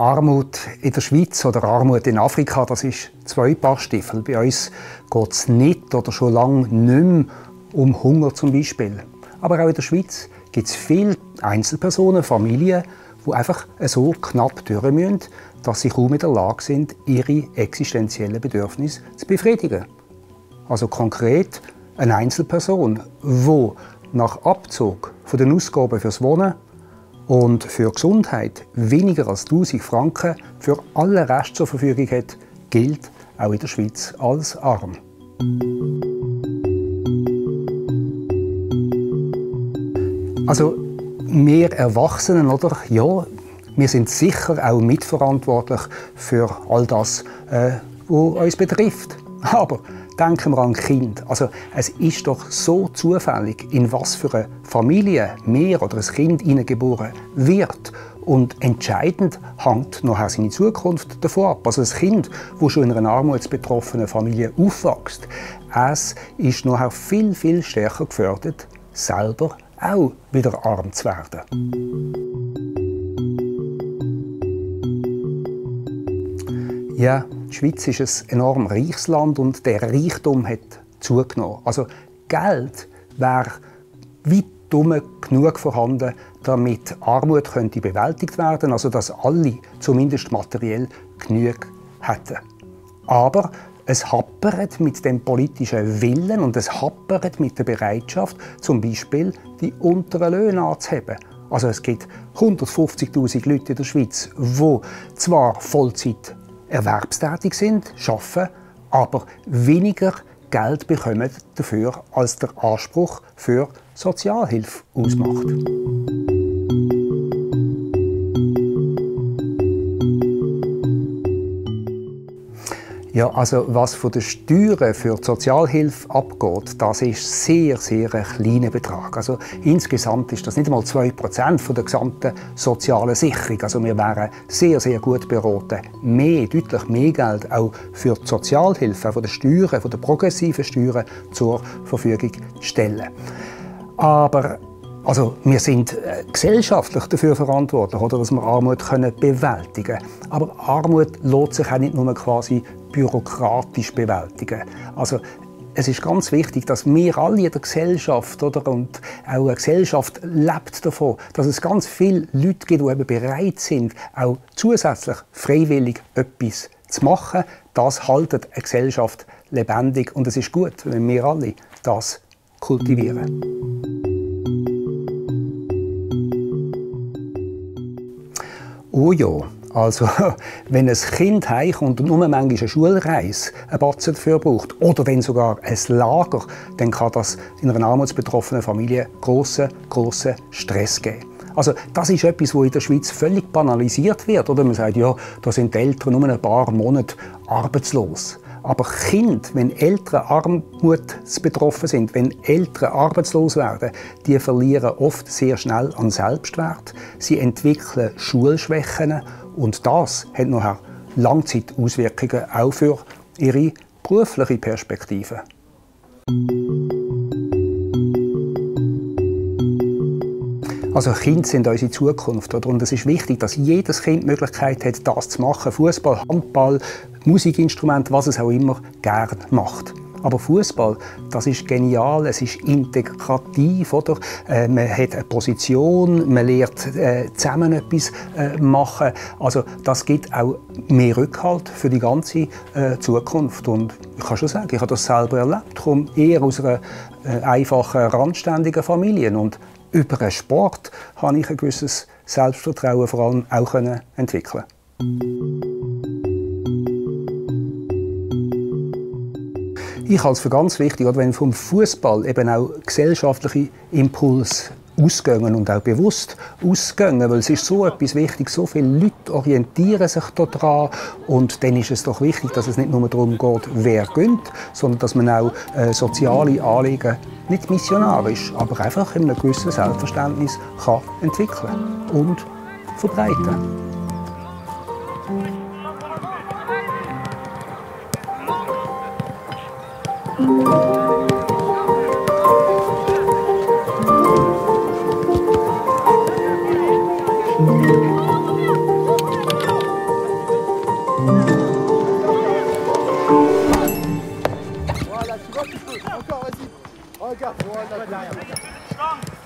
Armut in der Schweiz oder Armut in Afrika, das ist zwei Paar Stiefel. Bei uns geht es nicht oder schon lange nicht mehr um Hunger zum Beispiel. Aber auch in der Schweiz gibt es viele Einzelpersonen, Familien, die einfach so knapp durch müssen, dass sie kaum in der Lage sind, ihre existenziellen Bedürfnisse zu befriedigen. Also konkret eine Einzelperson, die nach Abzug von den Ausgaben fürs Wohnen und für Gesundheit weniger als 1000 Franken für alle Rest zur Verfügung hat, gilt auch in der Schweiz als arm. Also wir Erwachsenen, oder? Ja, wir sind sicher auch mitverantwortlich für all das, was uns betrifft. Aber denken wir an Kind. Also es ist doch so zufällig, in was für eine Familie mehr oder ein Kind hineingeboren wird. Und entscheidend hängt nachher seine Zukunft davon ab. Also ein Kind, das schon in einer armutsbetroffenen Familie aufwächst, es ist nachher viel, viel stärker gefördert, selber auch wieder arm zu werden. Ja, die Schweiz ist ein enorm reiches Land und der Reichtum hat zugenommen. Also Geld wäre weit genug vorhanden, damit Armut könnte bewältigt werden, also dass alle zumindest materiell genug hätten. Aber es happert mit dem politischen Willen und es happert mit der Bereitschaft, zum Beispiel die unteren Löhne anzuheben. Also es gibt 150'000 Leute in der Schweiz, die zwar Vollzeit erwerbstätig sind, arbeiten, aber weniger Geld bekommen dafür, als der Anspruch für Sozialhilfe ausmacht. Ja, also was von den Steuern für die Sozialhilfe abgeht, das ist sehr ein kleiner Betrag. Also insgesamt ist das nicht einmal 2% von der gesamten sozialen Sicherung. Also wir wären sehr gut beraten, deutlich mehr Geld auch für die Sozialhilfe, auch von den Steuern, von den progressiven Steuern zur Verfügung zu stellen. Aber also wir sind gesellschaftlich dafür verantwortlich, oder, dass wir Armut bewältigen können. Aber Armut lässt sich auch nicht nur quasi bürokratisch bewältigen. Also es ist ganz wichtig, dass wir alle in der Gesellschaft, oder, und auch eine Gesellschaft lebt davon, dass es ganz viele Leute gibt, die eben bereit sind, auch zusätzlich freiwillig etwas zu machen. Das hält eine Gesellschaft lebendig und es ist gut, wenn wir alle das kultivieren. Oh ja, also wenn ein Kind heimkommt und nur manchmal eine Schulreise einen Batzen dafür braucht oder wenn sogar ein Lager, dann kann das in einer armutsbetroffenen Familie grossen Stress geben. Also das ist etwas, was in der Schweiz völlig banalisiert wird. Oder man sagt, ja, da sind die Eltern nur ein paar Monate arbeitslos. Aber Kinder, wenn Eltern armutsbetroffen sind, wenn Eltern arbeitslos werden, die verlieren oft sehr schnell an Selbstwert. Sie entwickeln Schulschwächen und das hat nachher Langzeitauswirkungen auch für ihre berufliche Perspektive. Also Kinder sind unsere Zukunft, oder? Und es ist wichtig, dass jedes Kind die Möglichkeit hat, das zu machen. Fußball, Handball, Musikinstrument, was es auch immer gerne macht. Aber Fußball, das ist genial, es ist integrativ, oder? Man hat eine Position, man lernt zusammen etwas machen. Also das gibt auch mehr Rückhalt für die ganze Zukunft. Und ich kann schon sagen, ich habe das selber erlebt. Ich komme eher aus einer einfachen, randständigen Familie. Und über den Sport habe ich ein gewisses Selbstvertrauen vor allem auch entwickeln. Ich halte es für ganz wichtig, wenn vom Fußball eben auch gesellschaftliche Impulse ausgehen und auch bewusst ausgehen, weil es ist so etwas wichtig, so viele Leute orientieren sich daran und dann ist es doch wichtig, dass es nicht nur darum geht, wer gönnt, sondern dass man auch soziale Anliegen nicht missionarisch, aber einfach in einem gewissen Selbstverständnis kann entwickeln und verbreiten. Strong.